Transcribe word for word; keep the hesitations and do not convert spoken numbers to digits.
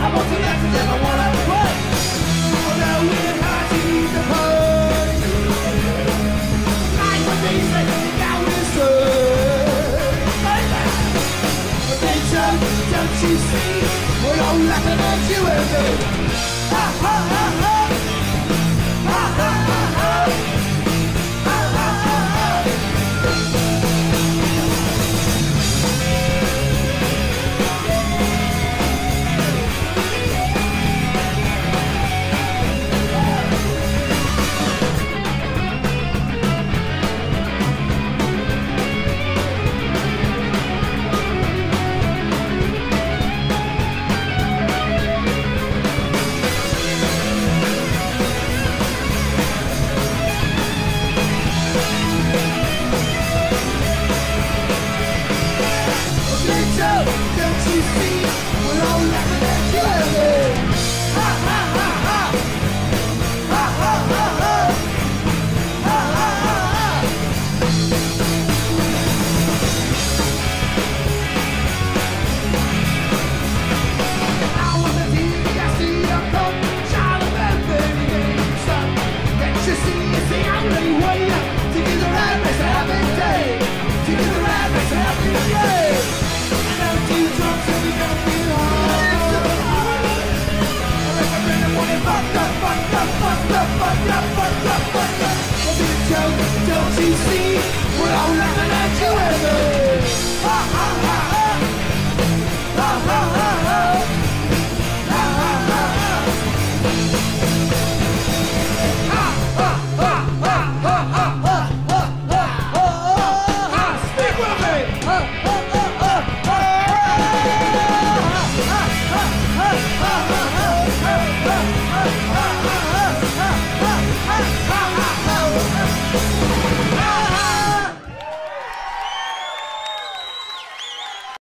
I'm on to the next and I wanna play. Oh, now we're hiding the party. Like what they say, the guy was good. But they don't, don't you see? We're all laughing at you and me. Ha ha ha ha!